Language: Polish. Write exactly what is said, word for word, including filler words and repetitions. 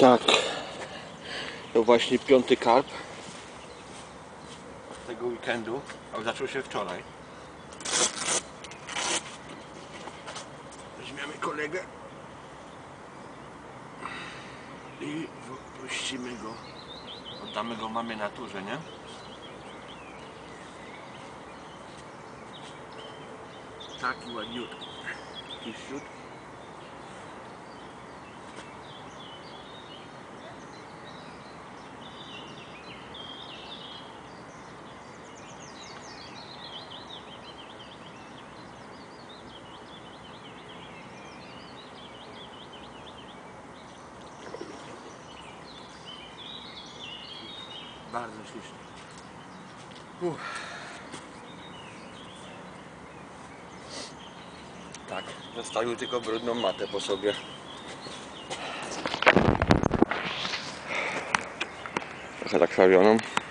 Tak, to właśnie piąty karp tego weekendu, a zaczął się wczoraj. Weźmiemy kolegę i puścimy go, oddamy go mamie naturze, nie? Taki ładniutki, kiściut. Bardzo śliczny. Uff. Tak, zostawił tylko brudną matę po sobie. Trochę zakrwawioną.